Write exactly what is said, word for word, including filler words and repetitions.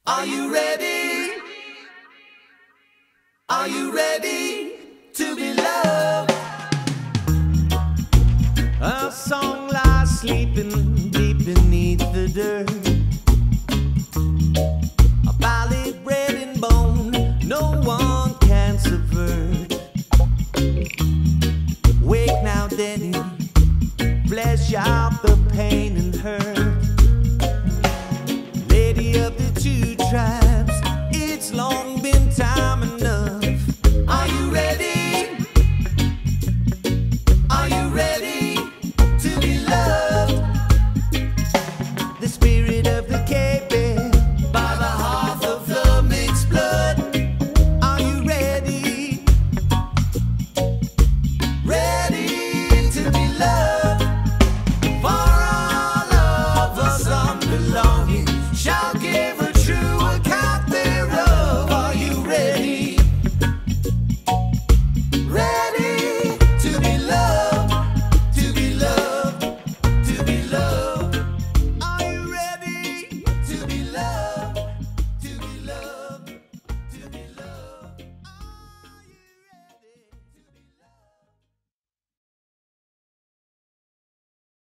Are you ready? Are you ready to be loved? A song lies sleeping deep beneath the dirt.